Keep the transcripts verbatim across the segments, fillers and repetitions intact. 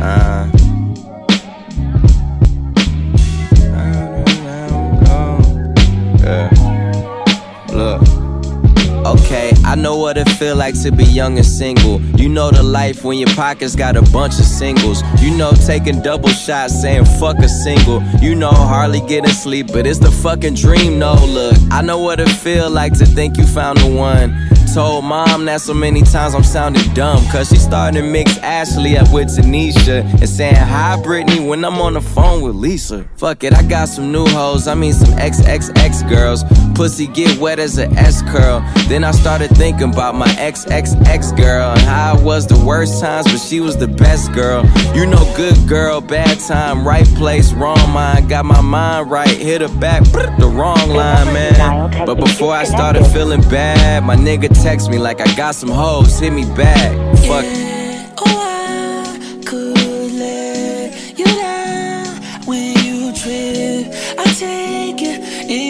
Uh. Yeah. Look. Okay, I know what it feel like to be young and single. You know the life when your pockets got a bunch of singles. You know taking double shots saying fuck a single. You know hardly getting sleep, but it's the fucking dream. No, look, I know what it feel like to think you found the one. Told mom that so many times I'm sounding dumb, cause she started to mix Ashley up with Tanisha and saying hi Brittany when I'm on the phone with Lisa. Fuck it, I got some new hoes, I mean some X X X girls. Pussy get wet as an S curl. Then I started thinking about my X X X girl and how it was the worst times, but she was the best girl. You know, good girl, bad time, right place, wrong mind. Got my mind right, hit her back, the wrong line, man. But before I started feeling bad, my nigga text me like I got some hoes, hit me back. Fuck yeah, oh, I could let you down when you trip. I take it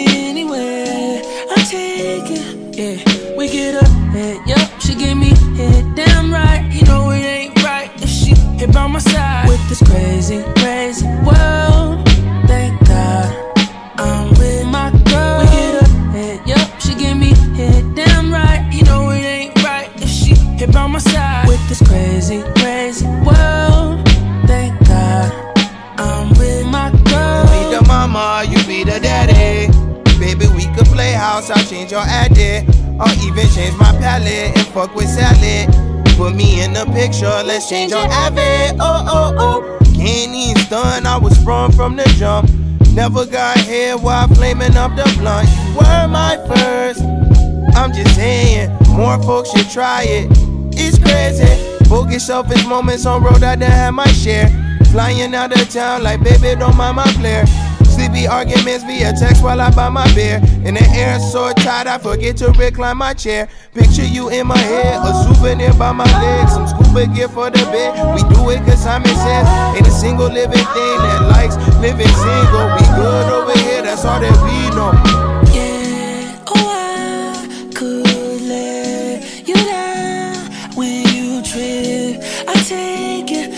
anywhere, I take it. Yeah, we get up, head, yup, she gave me head, damn right. You know it ain't right if she hit by my side with this crazy, crazy world. Thank God I'm with my girl. We get up, head, yup, she gave me head, damn right. You know it ain't right if she hit by my side with this crazy, crazy world. Thank God I'm with my girl. You be the mama, you be the daddy. Baby, we could play house, I'll change your addict, or even change my palette and fuck with salad. Put me in the picture, let's change your habit. Oh, oh, oh. Can't even stun, I was sprung from the jump. Never got here while flaming up the blunt. You were my first, I'm just saying, more folks should try it. It's crazy, bogus selfish moments on road I done had my share. Flying out of town like baby don't mind my flare. Sleepy arguments via text while I buy my beer. In the air so tight I forget to recline my chair. Picture you in my head, a souvenir by my legs. Some scuba gear for the bed, we do it cause Simon says ain't a single living thing that likes living single. We good over here, that's all that we know. Yeah, oh I could let you down when you trip. I take it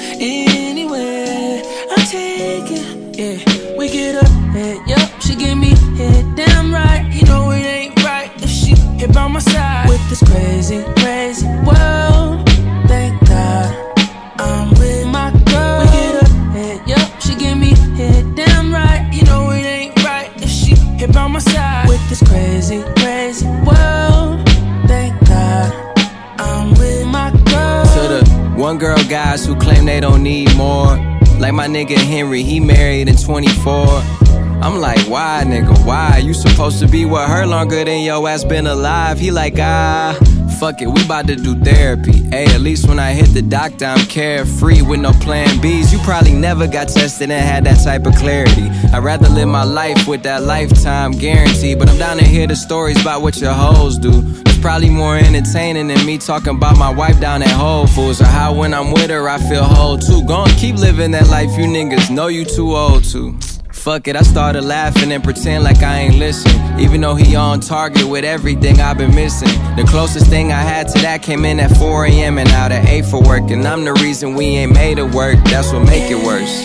anywhere, I take it. Yeah, we get up, head, yup, she gave me head, damn right. You know it ain't right if she hit by my side with this crazy, crazy world. Thank God I'm with my girl. We get up, head, yup, she gave me head, damn right. You know it ain't right if she hit by my side with this crazy, crazy world. Thank God I'm with my girl. to the one girl guys who claim they don't need more. Like my nigga Henry, he married in twenty-four. I'm like, why, nigga, why? You supposed to be with her longer than your ass been alive. He like, ah, fuck it, we bout to do therapy. Hey, at least when I hit the doctor, I'm carefree with no plan B's. You probably never got tested and had that type of clarity. I'd rather live my life with that lifetime guarantee. But I'm down to hear the stories about what your hoes do. It's probably more entertaining than me talking about my wife down at Whole Foods, or how when I'm with her I feel whole too. Go and keep living that life you niggas know you too old to. Fuck it, I started laughing and pretend like I ain't listen. Even though he on target with everything I've been missing. The closest thing I had to that came in at four A M and out at eight for work. And I'm the reason we ain't made it work, that's what make it worse.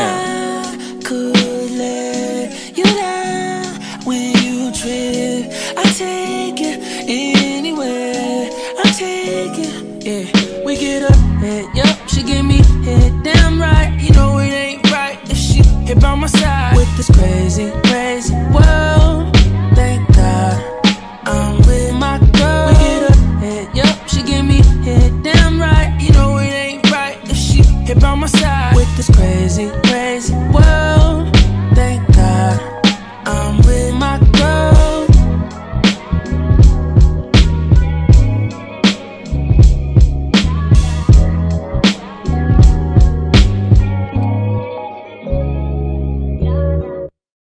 Damn. I could let you down when you trip. I take it anywhere, I take it. Yeah, we get up, head, yup, she gave me head, damn right. You know it ain't right if she hit by my side with this crazy, crazy world. Thank God I'm with my girl. We get up, head, yup, she gave me head, damn right. You know it ain't right if she hit by my side with this crazy, crazy world. Thank God I'm with my girl.